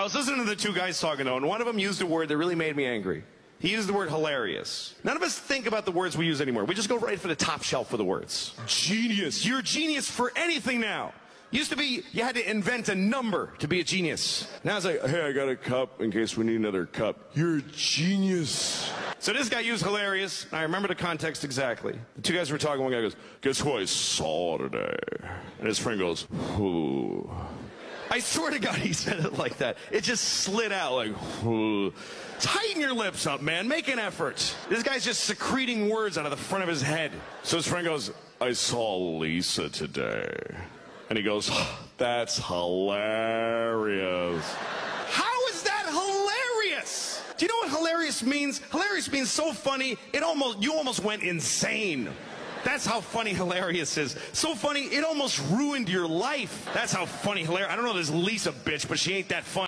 was listening to the two guys talking, though, and one of them used a word that really made me angry. He used the word hilarious. None of us think about the words we use anymore. We just go right for the top shelf for the words. Genius. You're a genius for anything now. Used to be, you had to invent a number to be a genius. Now it's like, hey, I got a cup in case we need another cup. You're a genius. So this guy used hilarious. I remember the context exactly. The two guys were talking. One guy goes, guess who I saw today? And his friend goes, who? I swear to God he said it like that. It just slid out like, who? Tighten your lips up, man. Make an effort. This guy's just secreting words out of the front of his head. So his friend goes, I saw Lisa today. And he goes, that's hilarious. How is that hilarious? Do you know what hilarious means? Hilarious means so funny, you almost went insane. That's how funny hilarious is. So funny, it almost ruined your life. That's how funny hilarious. I don't know this Lisa bitch, but she ain't that funny.